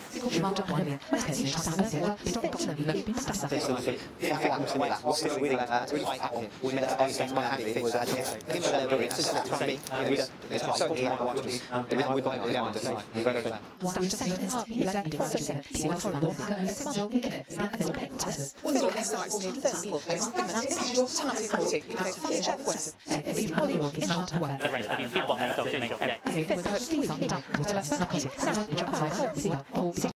Je m'entends bien, mais c'est juste ça, c'est là, et donc, comme le bin ça. So yeah, I think that was really quite happy. We met the best one happy thing was actually him and them doing it's just for me. It's not so easy to watch this. We got it down to say very fair. C'est